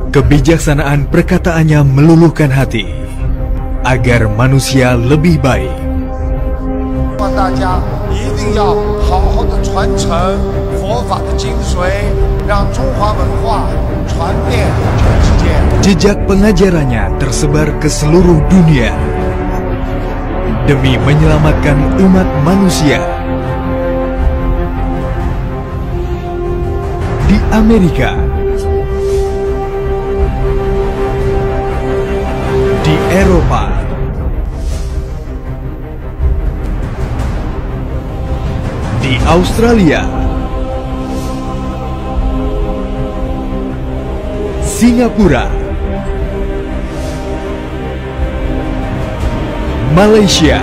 Kebijaksanaan perkataannya meluluhkan hati agar manusia lebih baik. 希望大家一定要好好的传承佛法的精髓，让中华文化传遍全世界。 Jejak pengajarannya tersebar ke seluruh dunia demi menyelamatkan umat manusia. Di Amerika, di Eropa, di Australia, Singapura, Malaysia,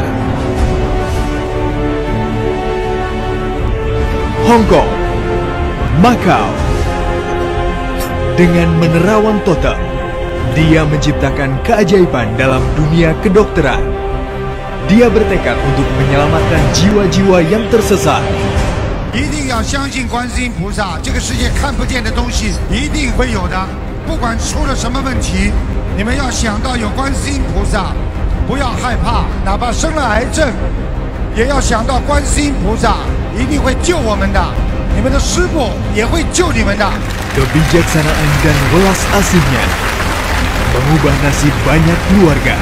Hong Kong, Macau. Dengan menerawang total, dia menciptakan keajaiban dalam dunia kedokteran. Dia bertekad untuk menyelamatkan jiwa-jiwa yang tersesat. 一定要相信观世音菩萨，这个世界看不见的东西一定会有的。不管出了什么问题，你们要想到有观世音菩萨，不要害怕，哪怕生了癌症，也要想到观世音菩萨一定会救我们的。你们的师父也会救你们的。 Kebijaksanaan dan welas asihnya mengubah nasib banyak keluarga.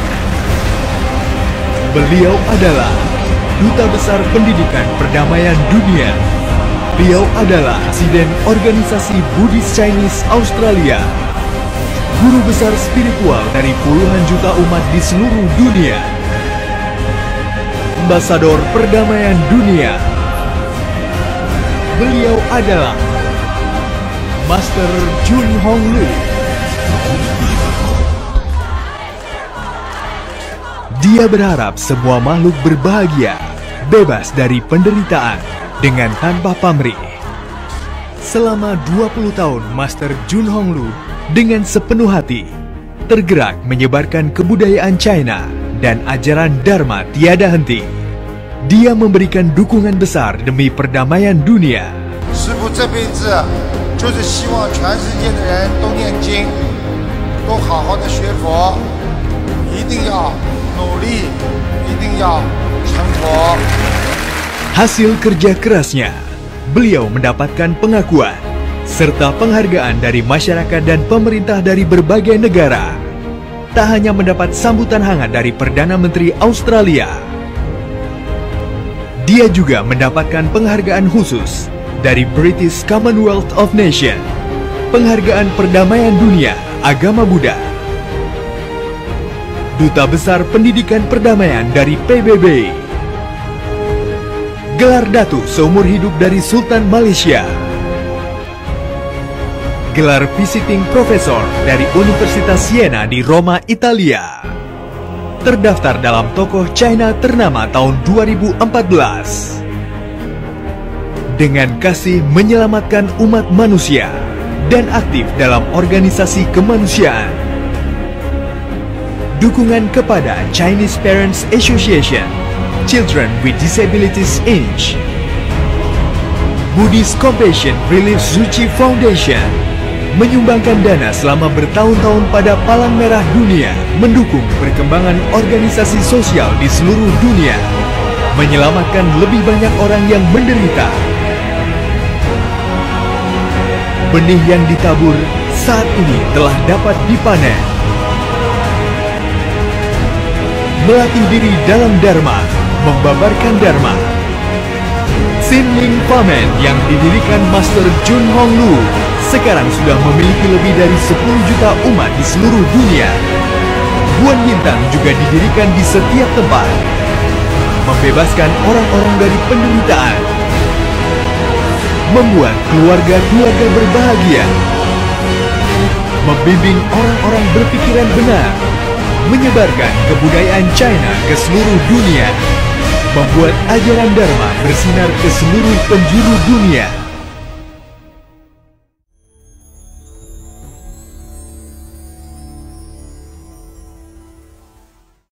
Beliau adalah Duta Besar Pendidikan Perdamaian Dunia. Beliau adalah Presiden Organisasi Buddhist Chinese Australia. Guru besar spiritual dari puluhan juta umat di seluruh dunia. Ambasador Perdamaian Dunia. Beliau adalah Master Jun Hong Lu. Dia berharap semua makhluk berbahagia, bebas dari penderitaan, dengan tanpa pamrih. Selama 20 tahun, Master Jun Hong Lu dengan sepenuh hati tergerak menyebarkan kebudayaan China dan ajaran Dharma tiada henti. Dia memberikan dukungan besar demi perdamaian dunia. 师父这辈子就是希望全世界的人都念经，都好好的学佛，一定要努力，一定要成佛。 Hasil kerja kerasnya, beliau mendapatkan pengakuan serta penghargaan dari masyarakat dan pemerintah dari berbagai negara. Tak hanya mendapat sambutan hangat dari Perdana Menteri Australia, dia juga mendapatkan penghargaan khusus dari British Commonwealth of Nations, penghargaan perdamaian dunia agama Buddha, Duta Besar Pendidikan Perdamaian dari PBB, gelar Datu seumur hidup dari Sultan Malaysia, gelar Visiting Professor dari Universitas Siena di Roma, Italia, terdaftar dalam tokoh China ternama tahun 2014. Dengan kasih menyelamatkan umat manusia dan aktif dalam organisasi kemanusiaan. Dukungan kepada Chinese Parents Association, Children with Disabilities Inc., Buddhist Compassion Relief Tzu Chi Foundation, menyumbangkan dana selama bertahun-tahun pada Palang Merah Dunia, mendukung perkembangan organisasi sosial di seluruh dunia, menyelamatkan lebih banyak orang yang menderita. Benih yang ditabur saat ini telah dapat dipanen. Melatih diri dalam Dharma, membabarkan Dharma. Sinling Pamen yang didirikan Master Jun Hong Lu sekarang sudah memiliki lebih dari 10 juta umat di seluruh dunia. Buan Bintang juga didirikan di setiap tempat, membebaskan orang-orang dari penderitaan, membuat keluarga-keluarga berbahagia, membimbing orang-orang berpikiran benar, menyebarkan kebudayaan China ke seluruh dunia, membuat ajaran Dharma bersinar ke seluruh penjuru dunia.